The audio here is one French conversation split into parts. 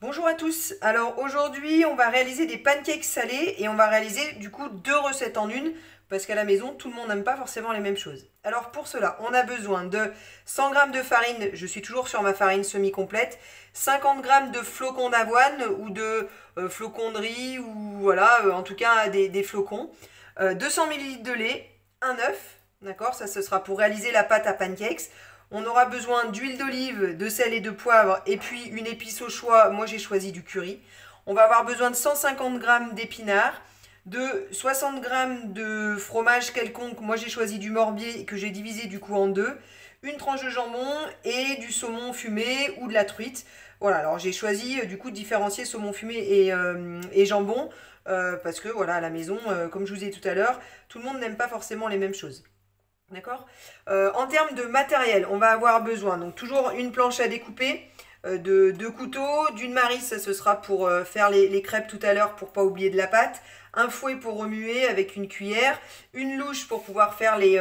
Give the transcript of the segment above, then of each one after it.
Bonjour à tous, alors aujourd'hui on va réaliser des pancakes salés et on va réaliser du coup deux recettes en une parce qu'à la maison tout le monde n'aime pas forcément les mêmes choses. Alors pour cela on a besoin de 100 g de farine, je suis toujours sur ma farine semi-complète, 50 g de flocons d'avoine ou de flocons de riz ou voilà en tout cas des flocons, 200 ml de lait, un œuf, d'accord, ça ce sera pour réaliser la pâte à pancakes. On aura besoin d'huile d'olive, de sel et de poivre, et puis une épice au choix. Moi, j'ai choisi du curry. On va avoir besoin de 150 g d'épinards, de 60 g de fromage quelconque. Moi, j'ai choisi du Morbier que j'ai divisé du coup en deux. Une tranche de jambon et du saumon fumé ou de la truite. Voilà, alors j'ai choisi du coup de différencier saumon fumé et jambon. Parce que voilà, à la maison, comme je vous ai dit tout à l'heure, tout le monde n'aime pas forcément les mêmes choses. D'accord. En termes de matériel, on va avoir besoin, donc toujours une planche à découper, de deux couteaux, d'une maryse, ça ce sera pour faire les crêpes tout à l'heure pour pas oublier de la pâte, un fouet pour remuer avec une cuillère, une louche pour pouvoir faire les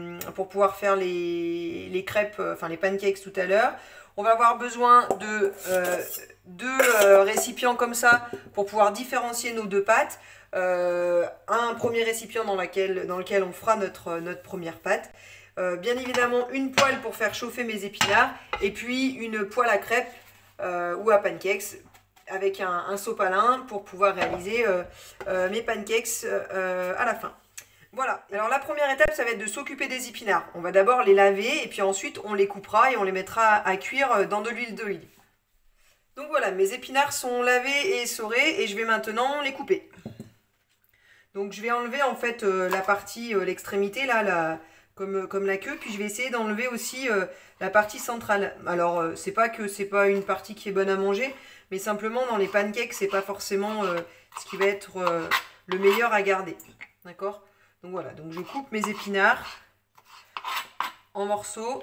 crêpes, enfin les pancakes tout à l'heure. On va avoir besoin de deux récipients comme ça pour pouvoir différencier nos deux pâtes. Un premier récipient dans lequel on fera notre première pâte. Bien évidemment une poêle pour faire chauffer mes épinards et puis une poêle à crêpes ou à pancakes avec un sopalin pour pouvoir réaliser mes pancakes à la fin. Voilà, alors la première étape ça va être de s'occuper des épinards. On va d'abord les laver et puis ensuite on les coupera et on les mettra à cuire dans de l'huile d'olive. Donc voilà, mes épinards sont lavés et essorés et je vais maintenant les couper. Donc je vais enlever en fait la partie, l'extrémité là, comme la queue, puis je vais essayer d'enlever aussi la partie centrale. Alors c'est pas que c'est pas une partie qui est bonne à manger, mais simplement dans les pancakes c'est pas forcément ce qui va être le meilleur à garder. D'accord? Donc voilà, donc je coupe mes épinards en morceaux.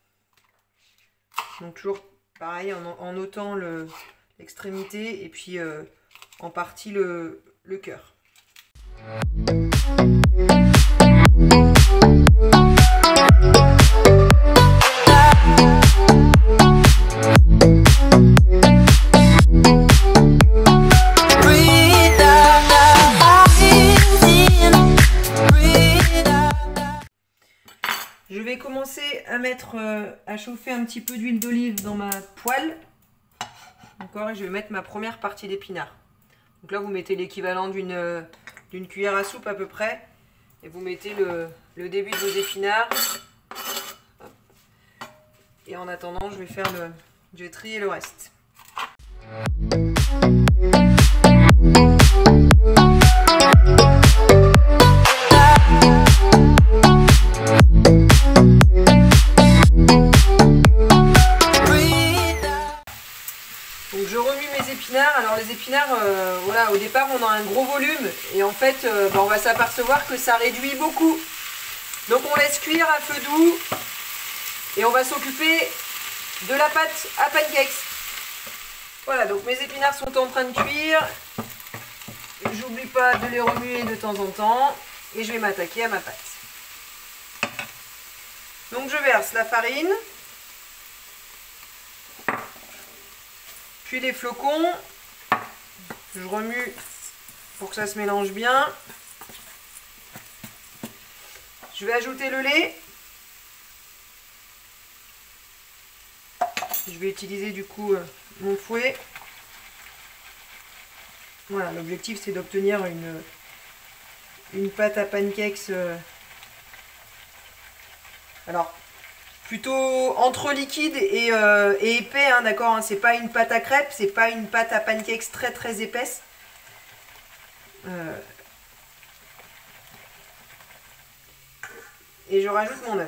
Donc toujours pareil en ôtant l'extrémité et puis en partie le cœur. Je vais commencer à mettre à chauffer un petit peu d'huile d'olive dans ma poêle. D'accord, et je vais mettre ma première partie d'épinards. Donc là vous mettez l'équivalent d'une cuillère à soupe à peu près. Et vous mettez le début de vos épinards. Hop. Et en attendant, je vais trier le reste. Donc je remue mes épinards. Alors les épinards, voilà, au départ on a un gros volume et en fait on va s'apercevoir que ça réduit beaucoup. Donc on laisse cuire à feu doux et on va s'occuper de la pâte à pancakes. Voilà, donc mes épinards sont en train de cuire. J'oublie pas de les remuer de temps en temps et je vais m'attaquer à ma pâte. Donc je verse la farine. Puis les flocons, je remue pour que ça se mélange bien. Je vais ajouter le lait. Je vais utiliser du coup mon fouet. Voilà, l'objectif c'est d'obtenir une pâte à pancakes. Alors, plutôt entre liquide et épais, hein, d'accord, hein, c'est pas une pâte à crêpes, c'est pas une pâte à pancakes très très épaisse. Et je rajoute mon œuf.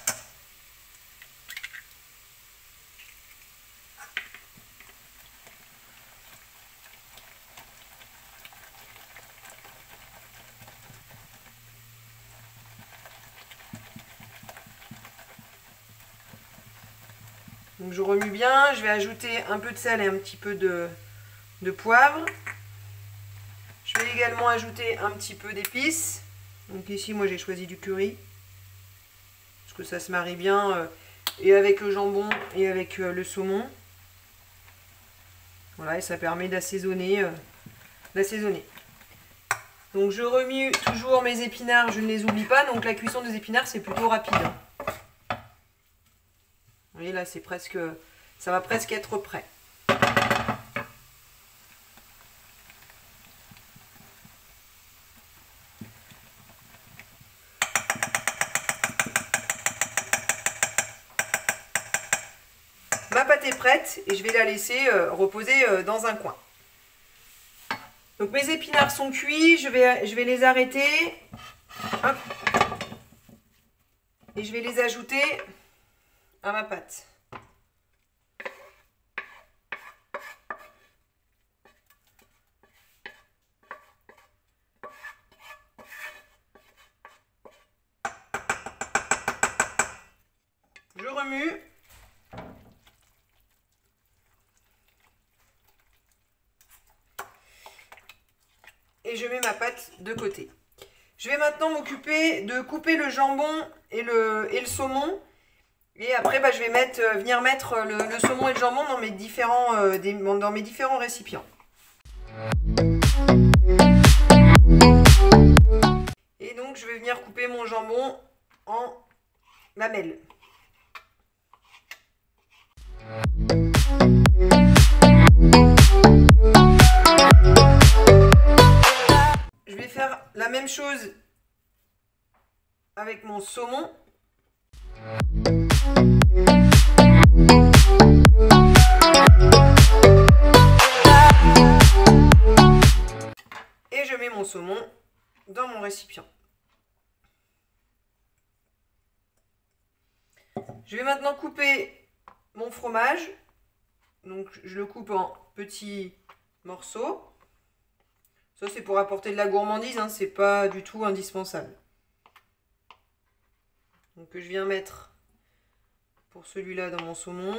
Donc je remue bien, je vais ajouter un peu de sel et un petit peu de poivre. Je vais également ajouter un petit peu d'épices. Donc ici moi j'ai choisi du curry. Parce que ça se marie bien et avec le jambon et avec le saumon. Voilà, et ça permet d'assaisonner. Donc je remue toujours mes épinards, je ne les oublie pas. Donc la cuisson des épinards, c'est plutôt rapide. Vous voyez là, c'est presque, ça va presque être prêt. Ma pâte est prête et je vais la laisser reposer dans un coin. Donc mes épinards sont cuits, je vais les arrêter. Hop. Et je vais les ajouter à ma pâte. Je remue. Et je mets ma pâte de côté. Je vais maintenant m'occuper de couper le jambon et le saumon. Et après, je vais venir mettre le saumon et le jambon dans mes différents récipients. Et donc, je vais venir couper mon jambon en lamelles. Je vais faire la même chose avec mon saumon. Et je mets mon saumon dans mon récipient. Je vais maintenant couper mon fromage. Donc je le coupe en petits morceaux. Ça c'est pour apporter de la gourmandise, hein, c'est pas du tout indispensable. Donc je viens mettre pour celui-là dans mon saumon.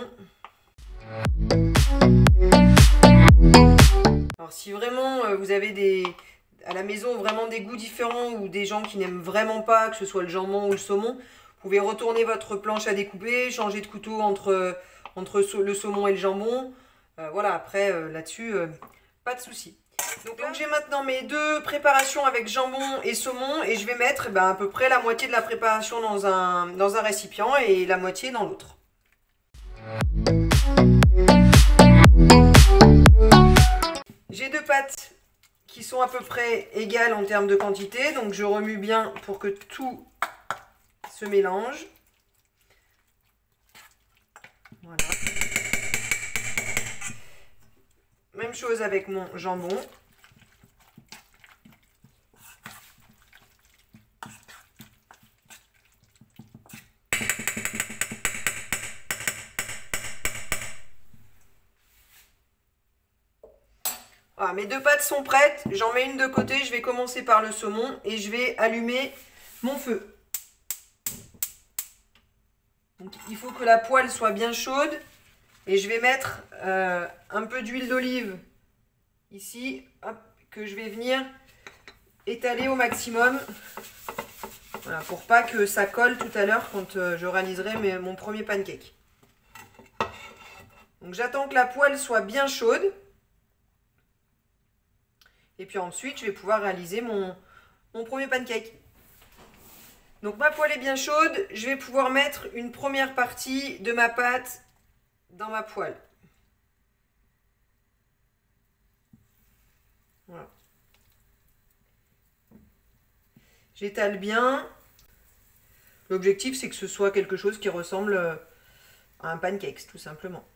Alors si vraiment vous avez à la maison vraiment des goûts différents ou des gens qui n'aiment vraiment pas que ce soit le jambon ou le saumon, vous pouvez retourner votre planche à découper, changer de couteau entre le saumon et le jambon. Voilà, après là-dessus, pas de souci. Donc j'ai maintenant mes deux préparations avec jambon et saumon et je vais mettre à peu près la moitié de la préparation dans un récipient et la moitié dans l'autre. J'ai deux pâtes qui sont à peu près égales en termes de quantité, donc je remue bien pour que tout se mélange. Voilà. Même chose avec mon jambon. Voilà, mes deux pâtes sont prêtes, j'en mets une de côté, je vais commencer par le saumon et je vais allumer mon feu. Donc, il faut que la poêle soit bien chaude et je vais mettre un peu d'huile d'olive ici, hop, que je vais venir étaler au maximum. Voilà, pour pas que ça colle tout à l'heure quand je réaliserai mon premier pancake. Donc j'attends que la poêle soit bien chaude. Et puis ensuite, je vais pouvoir réaliser mon premier pancake. Donc ma poêle est bien chaude. Je vais pouvoir mettre une première partie de ma pâte dans ma poêle. Voilà. J'étale bien. L'objectif, c'est que ce soit quelque chose qui ressemble à un pancake, tout simplement.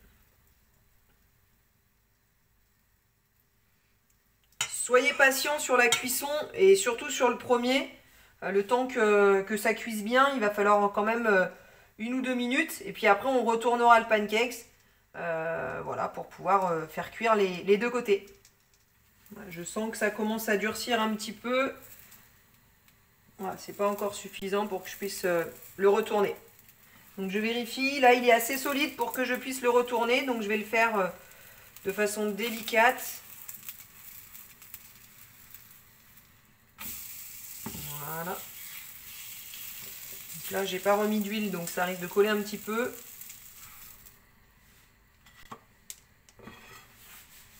Soyez patient sur la cuisson et surtout sur le premier. Le temps que ça cuise bien, il va falloir quand même 1 ou 2 minutes. Et puis après, on retournera le pancake voilà, pour pouvoir faire cuire les deux côtés. Je sens que ça commence à durcir un petit peu. Voilà, c'est pas encore suffisant pour que je puisse le retourner. Donc je vérifie. Là, il est assez solide pour que je puisse le retourner. Donc je vais le faire de façon délicate. Voilà. Donc là, j'ai pas remis d'huile, donc ça risque de coller un petit peu.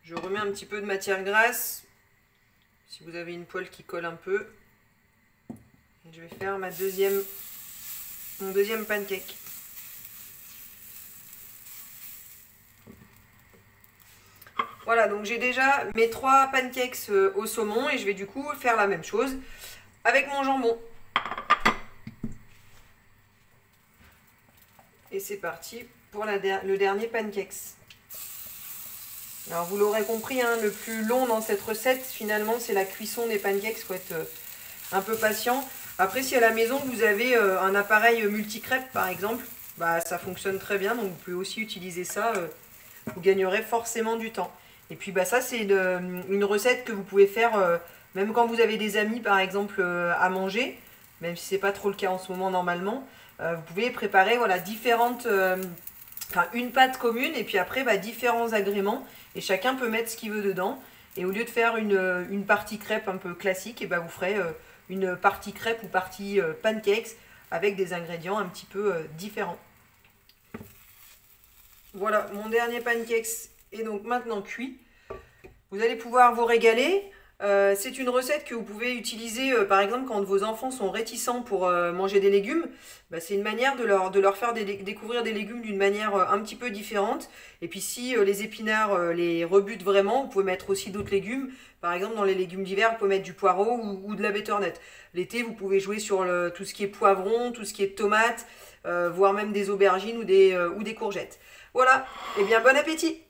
Je remets un petit peu de matière grasse. Si vous avez une poêle qui colle un peu. Et je vais faire mon deuxième pancake. Voilà, donc j'ai déjà mes 3 pancakes au saumon et je vais du coup faire la même chose avec mon jambon. Et c'est parti pour le dernier pancakes. Alors vous l'aurez compris, hein, le plus long dans cette recette, finalement, c'est la cuisson des pancakes. Il faut être un peu patient. Après, si à la maison, vous avez un appareil multi-crêpes, par exemple, bah, ça fonctionne très bien. Donc vous pouvez aussi utiliser ça. Vous gagnerez forcément du temps. Et puis bah, ça, c'est une recette que vous pouvez faire même quand vous avez des amis, par exemple, à manger. Même si ce n'est pas trop le cas en ce moment, normalement. Vous pouvez préparer voilà, une pâte commune et puis après bah, différents agréments et chacun peut mettre ce qu'il veut dedans et au lieu de faire une partie crêpe un peu classique et bah, vous ferez une partie crêpe ou partie pancakes avec des ingrédients un petit peu différents. Voilà, mon dernier pancakes est donc maintenant cuit. Vous allez pouvoir vous régaler. C'est une recette que vous pouvez utiliser par exemple quand vos enfants sont réticents pour manger des légumes. Bah, c'est une manière de leur faire découvrir des légumes d'une manière un petit peu différente. Et puis si les épinards les rebutent vraiment, vous pouvez mettre aussi d'autres légumes. Par exemple dans les légumes d'hiver, vous pouvez mettre du poireau ou de la butternut. L'été, vous pouvez jouer sur tout ce qui est poivron, tout ce qui est tomates, voire même des aubergines ou des courgettes. Voilà, et bien bon appétit!